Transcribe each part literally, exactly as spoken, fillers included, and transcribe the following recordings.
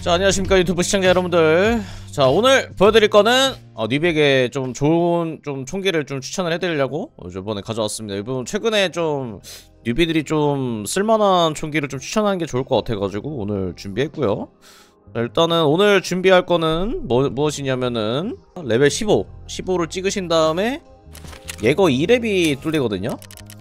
자, 안녕하십니까 유튜브 시청자 여러분들. 자, 오늘 보여드릴 거는 어, 뉴비에게 좀 좋은 좀 총기를 좀 추천을 해드리려고 어, 이번에 가져왔습니다. 이번 최근에 좀 뉴비들이 좀 쓸만한 총기를 좀 추천하는 게 좋을 것 같아가지고 오늘 준비했고요. 자, 일단은 오늘 준비할 거는 뭐, 무엇이냐면은 레벨 십오 십오를 찍으신 다음에 예거 이 렙이 뚫리거든요.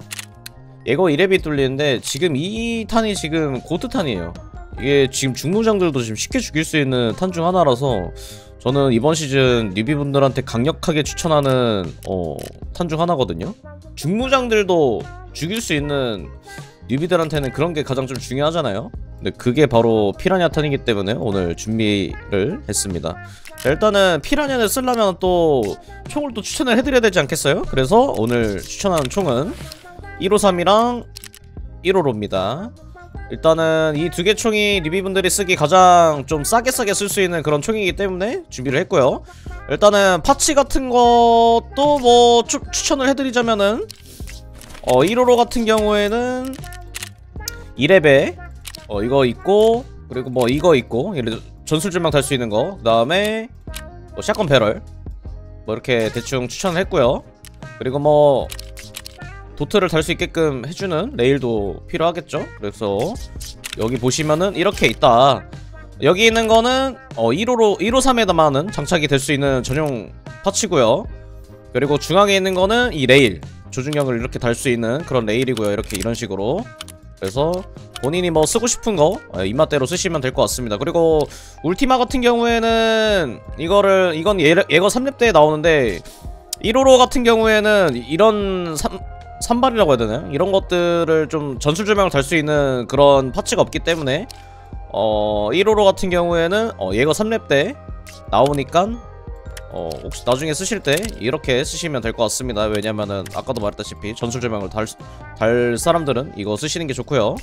예거 이 렙이 뚫리는데 지금 이 탄이 지금 고트탄이에요. 이게 지금 중무장들도 지금 쉽게 죽일 수 있는 탄 중 하나라서 저는 이번 시즌 뉴비분들한테 강력하게 추천하는 어, 탄 중 하나거든요. 중무장들도 죽일 수 있는 뉴비들한테는 그런 게 가장 좀 중요하잖아요. 근데 그게 바로 피라냐 탄이기 때문에 오늘 준비를 했습니다. 자, 일단은 피라냐를 쓰려면 또 총을 또 추천을 해드려야 되지 않겠어요? 그래서 오늘 추천하는 총은 일오삼이랑 일오오입니다. 일단은 이 두 개 총이 뉴비분들이 쓰기 가장 좀 싸게 싸게 쓸 수 있는 그런 총이기 때문에 준비를 했고요. 일단은 파츠 같은 것도 뭐 추, 추천을 해드리자면은 어 일오오 같은 경우에는 이 렙에 어 이거 있고, 그리고 뭐 이거 있고, 예를 들어 전술줄망 달 수 있는 거, 그 다음에 뭐 샷건 배럴 뭐 이렇게 대충 추천을 했고요. 그리고 뭐 도트를 달 수 있게끔 해주는 레일도 필요하겠죠. 그래서 여기 보시면은 이렇게 있다. 여기 있는 거는 어 일오오, 일오삼에다만은 장착이 될 수 있는 전용 파츠고요. 그리고 중앙에 있는 거는 이 레일, 조준경을 이렇게 달 수 있는 그런 레일이고요. 이렇게 이런 식으로. 그래서 본인이 뭐 쓰고 싶은 거 입맛대로 쓰시면 될 것 같습니다. 그리고 울티마 같은 경우에는 이거를 이건 예, 예거 삼 렙 때 나오는데 일오오 같은 경우에는 이런 삼 산발이라고 해야 되나요? 이런 것들을 좀 전술조명을 달 수 있는 그런 파츠가 없기 때문에 어 일오오 같은 경우에는 어 예거 삼 렙 때 나오니까 어 혹시 나중에 쓰실 때 이렇게 쓰시면 될 것 같습니다. 왜냐면은 아까도 말했다시피 전술조명을 달, 달 사람들은 이거 쓰시는 게 좋고요.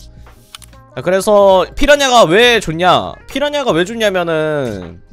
그래서 피라냐가 왜 좋냐? 피라냐가 왜 좋냐면은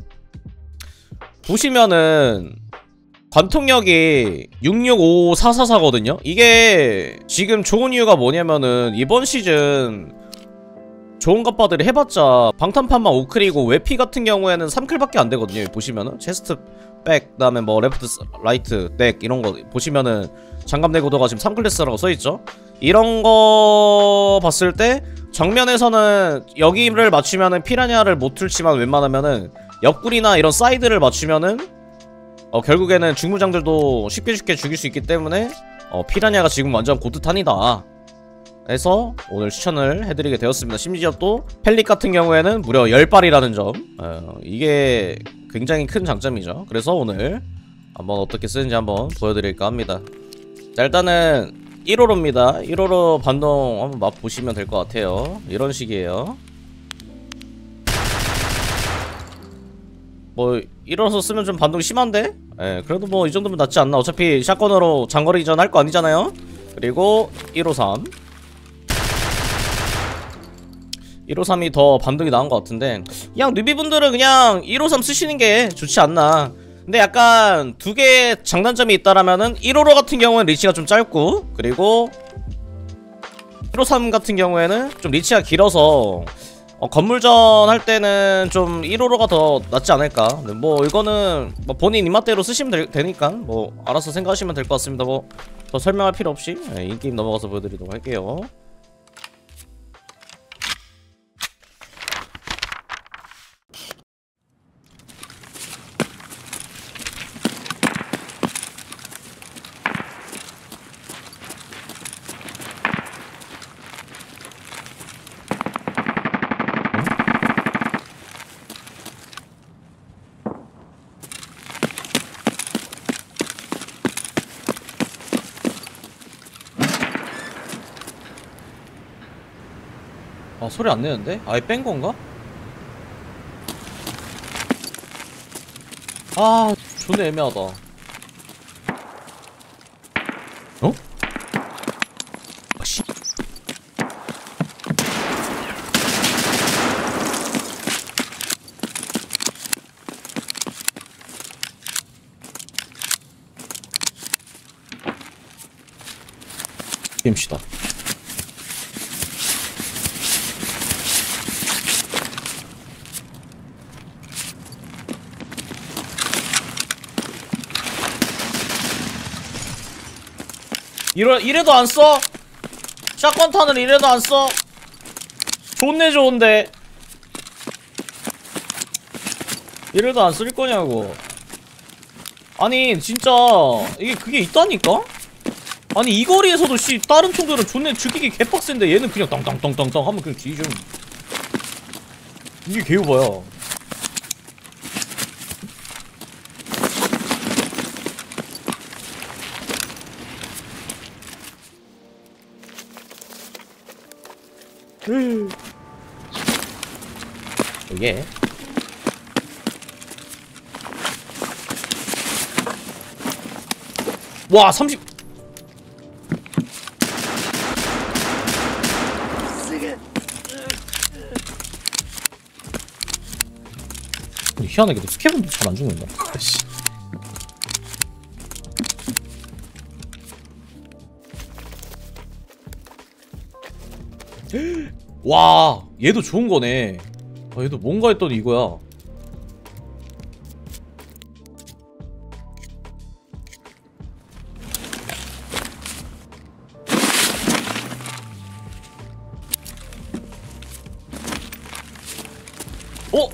보시면은 관통력이 육육오사사사거든요? 이게 지금 좋은 이유가 뭐냐면은 이번 시즌 좋은 갑바들이 해봤자 방탄판만 오 킬이고 웨피 같은 경우에는 삼 킬밖에 안되거든요. 보시면은 체스트 백, 그 다음에 뭐 레프트 라이트 넥 이런거 보시면은 장갑 내구도가 지금 삼 클래스라고 써있죠? 이런거 봤을 때 정면에서는 여기를 맞추면은 피라냐를 못 틀지만 웬만하면은 옆구리나 이런 사이드를 맞추면은 어 결국에는 중무장들도 쉽게 쉽게 죽일 수 있기 때문에 어 피라냐가 지금 완전 고트탄이다 해서 오늘 추천을 해드리게 되었습니다. 심지어 또 펠릭 같은 경우에는 무려 십 발이라는 점, 어, 이게 굉장히 큰 장점이죠. 그래서 오늘 한번 어떻게 쓰는지 한번 보여드릴까 합니다. 자, 일단은 일오오입니다 일오오 반동 한번 맛보시면 될 것 같아요. 이런 식이에요. 뭐 일어서 쓰면 좀 반동이 심한데? 예, 그래도 뭐 이 정도면 낫지 않나. 어차피 샷건으로 장거리전 할 거 아니잖아요? 그리고 일오삼 일오삼이 더 반동이 나은 것 같은데 그냥 뉴비분들은 그냥 일오삼 쓰시는 게 좋지 않나. 근데 약간 두 개의 장단점이 있다라면은 일오오 같은 경우는 리치가 좀 짧고, 그리고 일오삼 같은 경우에는 좀 리치가 길어서 어, 건물전 할 때는 좀 일오오가 더 낫지 않을까. 뭐 이거는 뭐 본인 입맛대로 쓰시면 되, 되니까 뭐 알아서 생각하시면 될 것 같습니다. 뭐 더 설명할 필요 없이 네, 인게임 넘어가서 보여드리도록 할게요. 아, 소리 안 내는데? 아예 뺀 건가? 아, 존나 애매하다. 어? 아, 씨. 깹시다. 이러, 이래도 안 써? 샷건 탄을 이래도 안 써? 좋네 좋은데 이래도 안 쓸 거냐고. 아니 진짜 이게 그게 있다니까? 아니 이 거리에서도 씨 다른 총들은 존내 죽이기 개빡센데 얘는 그냥 땅땅땅땅땅 하면 그냥 뒤져. 이게 개우봐야. 이게 와 삼십 희한하게도 스캐브도 잘 안 죽는다. 와 얘도 좋은 거네. 아, 얘도 뭔가 했더니 이거야. 어?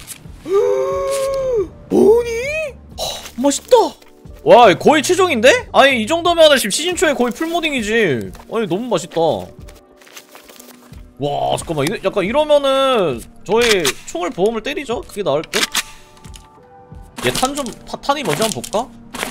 아니? 맛있다. 와 거의 최종인데? 아니 이 정도면은 지금 시즌 초에 거의 풀모딩이지. 아니 너무 맛있다. 와 잠깐만 이, 약간 이러면은 저희 총을 보험을 때리죠? 그게 나을 듯? 얘 탄 좀 탄이 뭔지 한번 볼까?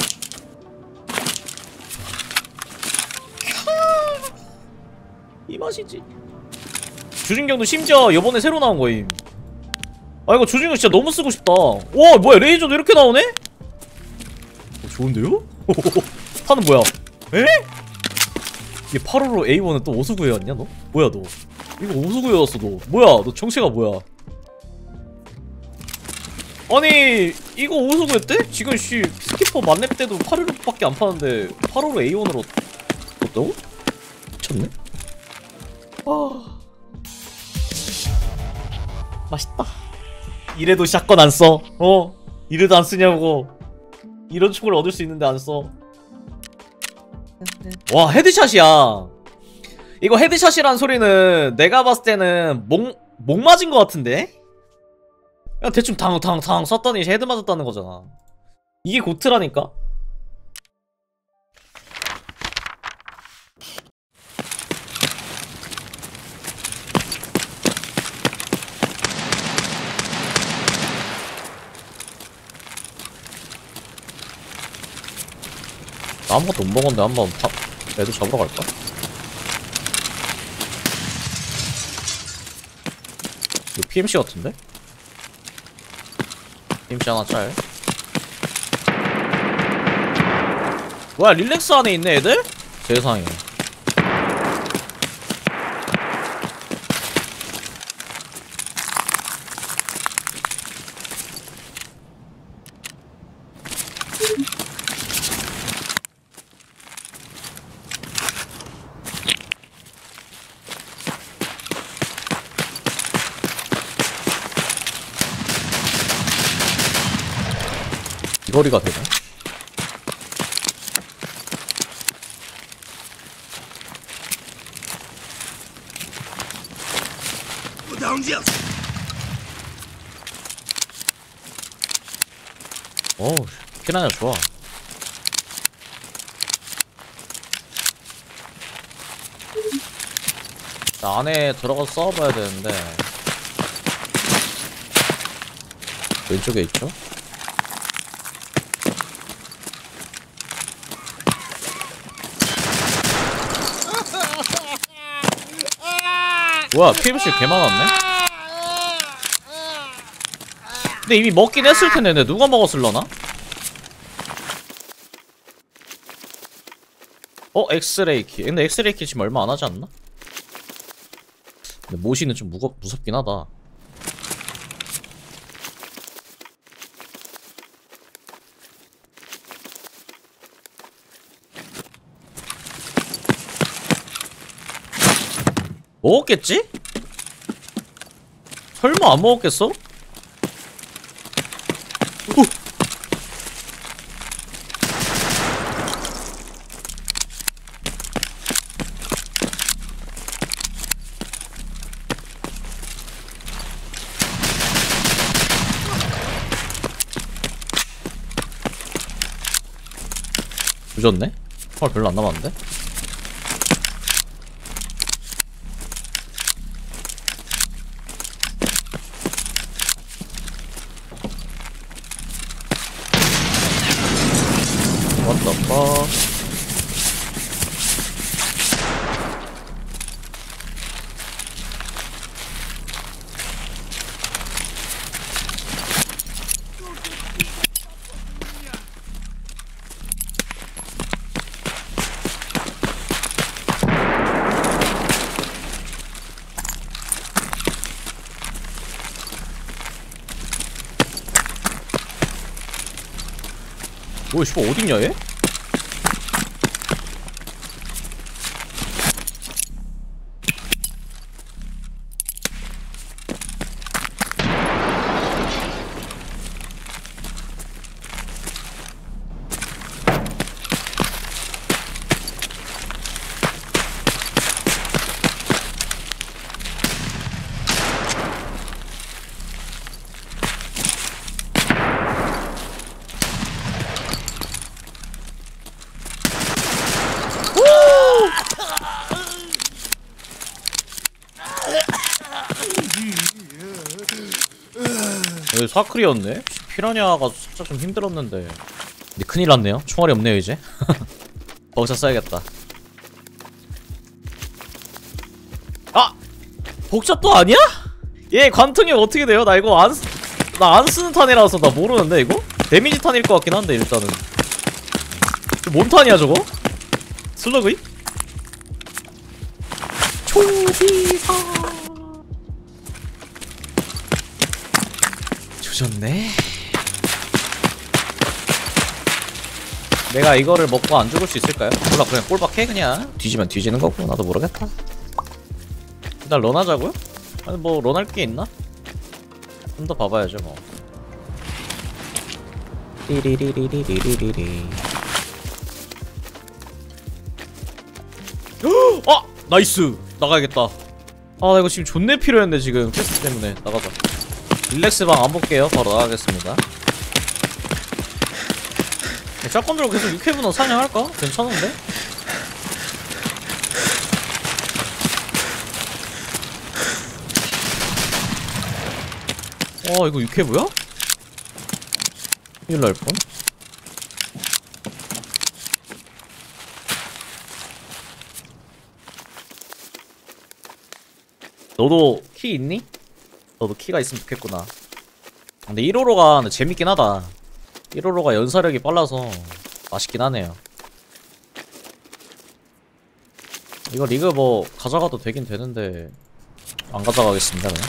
이 맛이지. 주진경도 심지어 요번에 새로 나온 거임. 아 이거 주진경 진짜 너무 쓰고 싶다. 와 뭐야 레이저도 이렇게 나오네? 어, 좋은데요? 탄은 뭐야? 에? 얘 팔호로 에이원은 또 오수구였냐 너? 뭐야 너? 이거 오수구였어 너. 뭐야 너 정체가 뭐야? 아니 이거 오수구였대? 지금 씨 스키퍼 만렙 때도 팔호로밖에 안 파는데 팔호로 에이원으로 어떠고? 미쳤네? 아 맛있다. 이래도 샷건 안 써. 어? 이래도 안 쓰냐고. 이런 총을 얻을 수 있는데 안 써. 와 헤드샷이야. 이거 헤드샷이란 소리는 내가 봤을 때는 목, 목 맞은 것 같은데? 그냥 대충 탕탕탕 쐈더니 헤드 맞았다는 거잖아. 이게 고트라니까? 아무것도 못 먹었는데 한번 파, 애들 잡으러 갈까? 이거 피엠씨 같은데? 피엠씨 하나 짤. 뭐야 릴렉스 안에 있네 애들? 세상에. 이거리가 되네. 어우 피라냐 좋아. 자, 안에 들어가서 싸워봐야 되는데 왼쪽에 있죠? 뭐야 피엠씨 개 많았네? 근데 이미 먹긴 했을 텐데 근데 누가 먹었을라나? 어? 엑스레이 키. 근데 엑스레이 키 지금 얼마 안 하지 않나? 근데 모시는 좀 무겁, 무섭긴 하다. 먹었겠지? 설마 안 먹었겠어? 오! 늦었네? 헐 별로 안 남았는데? What the fuck? 오, 씨발 어딨냐 얘? 여기 사크리였네? 피라냐가 살짝 좀 힘들었는데. 근데 큰일 났네요. 총알이 없네요 이제. 버그샷 써야겠다. 아! 복샷 또 아니야? 얘 관통이 어떻게 돼요? 나 이거 안, 나 안 쓰는 탄이라서 나 모르는데 이거? 데미지 탄일 것 같긴 한데 일단은. 뭔 탄이야 저거? 슬러그이? 초비사 조졌네. 내가 이거를 먹고 안 죽을 수 있을까요? 몰라, 그냥 꼴박해. 그냥 뒤지면 뒤지는 거고 나도 모르겠다. 일단 런하자고요? 아니 뭐 런할 게 있나? 좀 더 봐봐야죠 뭐. 띠리리리리리리리. 아! 나이스! 나가야겠다. 아 나 이거 지금 존내 필요했는데 지금 퀘스트 때문에. 나가자. 릴렉스 방 안 볼게요. 바로 나가겠습니다. 샷건 들고 계속 육 회분은 사냥할까? 괜찮은데? 와 이거 육 회부야? 큰일 날 뻔. 너도 키 있니? 너도 키가 있으면 좋겠구나. 근데 일호로가 근데 재밌긴 하다. 일호로가 연사력이 빨라서 맛있긴 하네요. 이거 리그 뭐 가져가도 되긴 되는데 안 가져가겠습니다 그냥.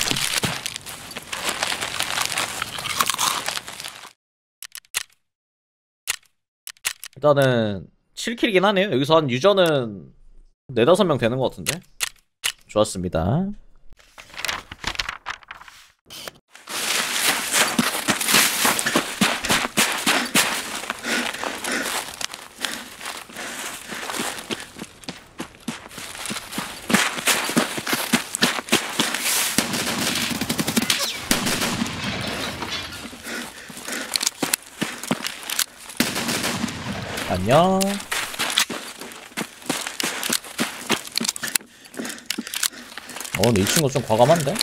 일단은 칠 킬이긴 하네요. 여기서 한 유저는 네다섯 명 되는 것 같은데. 좋았습니다. 안녕. 어 근데 이 친구 좀 과감한데?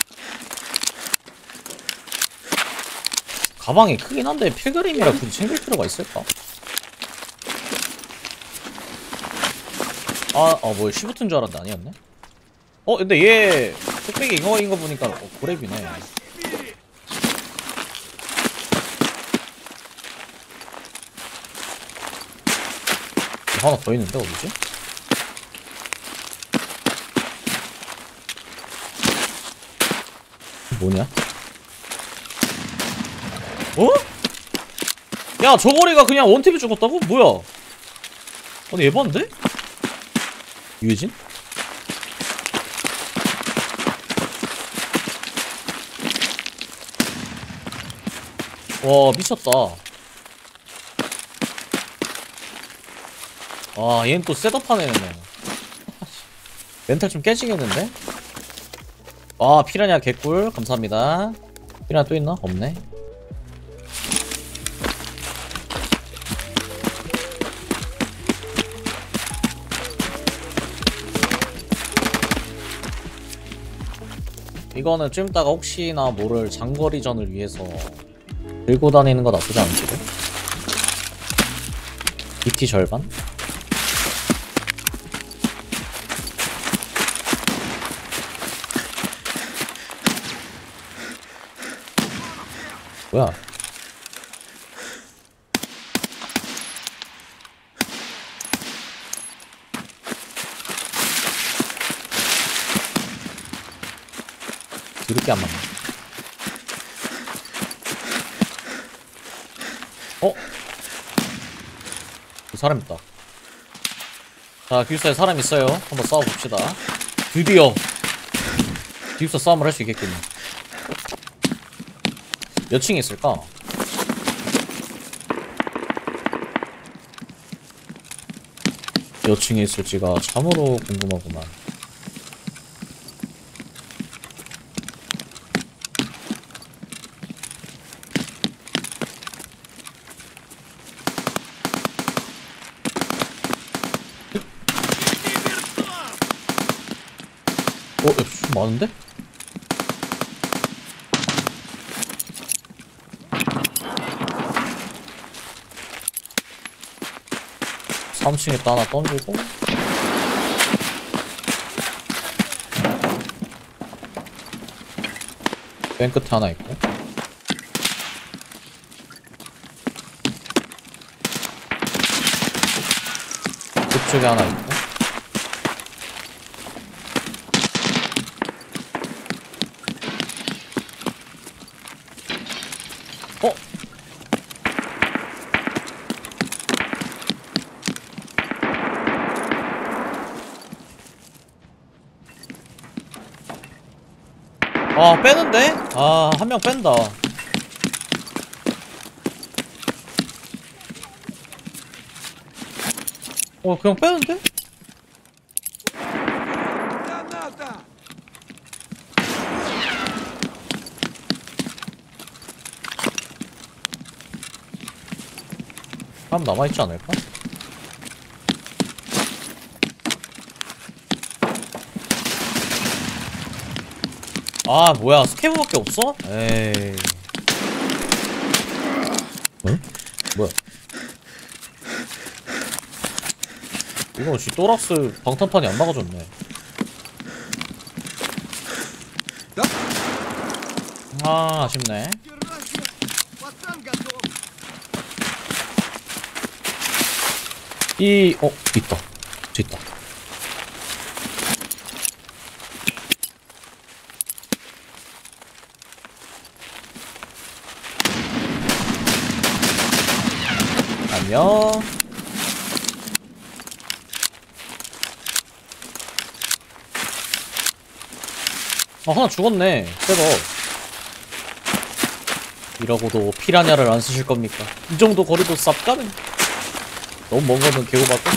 가방이 크긴 한데 필그림이라 굳이 챙길 필요가 있을까? 아, 어 뭐 시프트인 줄 알았는데 아니었네? 어 근데 얘 뚝배기 이거인 거 보니까 어, 고렙이네. 하나 더 있는데 어디지? 뭐냐? 어? 야 저거리가 그냥 원탭이 죽었다고? 뭐야? 아니 에반데? 유해진? 와 미쳤다. 아 얘는 또 셋업하네. 멘탈 좀 깨지겠는데? 아 피라냐 개꿀 감사합니다. 피라냐 또 있나? 없네. 이거는 좀 이따가 혹시나 모를 장거리전을 위해서 들고 다니는 거 나쁘지 않은데? 비티 절반? 뭐야? 이렇게 안 맞네. 어? 그 사람 있다. 자, 기숙사에 사람 있어요. 한번 싸워봅시다. 드디어 기숙사 싸움을 할 수 있겠군요. 몇 층에 있을까? 몇 층에 있을지가 참으로 궁금하구만. 어? 야, 좀 많은데? 삼 층에다 하나 던지고 맨 끝에 하나 있고 그쪽에 하나 있고 어? 아 빼는데? 아 한 명 뺀다. 어 그냥 빼는데? 사람 남아있지 않을까? 아 뭐야 스캐브밖에 없어? 에이 응? 뭐야 이거 씨 또락스 방탄판이 안 막아줬네. 아 아쉽네. 이.. 어? 있다 저 있다. 안녕. 아 하나 죽었네. 백업. 이러고도 피라냐를 안 쓰실 겁니까? 이 정도 거리도 쌉가는. 너무 먼 거는 개고받고.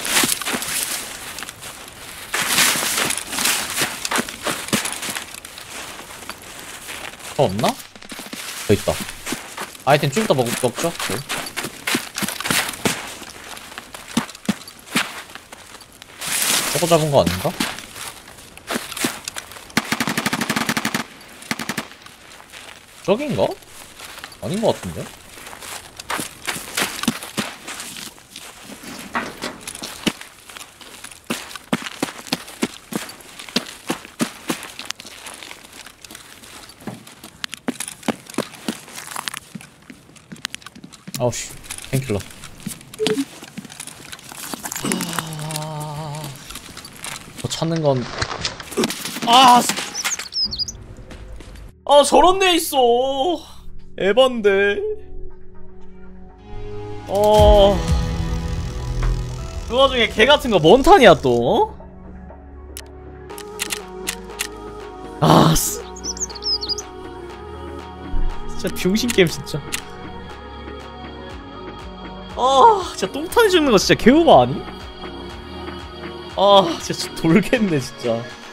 더 없나? 더 있다. 아이템 좀 이따 먹, 먹죠. 네. 저거 잡은 거 아닌가? 저긴가? 아닌 것 같은데? 아우씨, 펜킬러. 저 찾는 건, 아! 아, 저런 데 있어! 에반데. 어. 그 와중에 개 같은 거 뭔 탄이야 또? 아, 쓰. 진짜 병신 게임 진짜. 아, 진짜 똥탄이 죽는 거 진짜 개오바 아니? 아, 진짜 돌겠네 진짜.